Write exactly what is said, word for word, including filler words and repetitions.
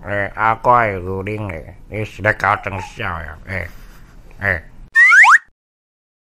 诶，阿乖有灵嘞，你是咧搞装笑呀？诶诶。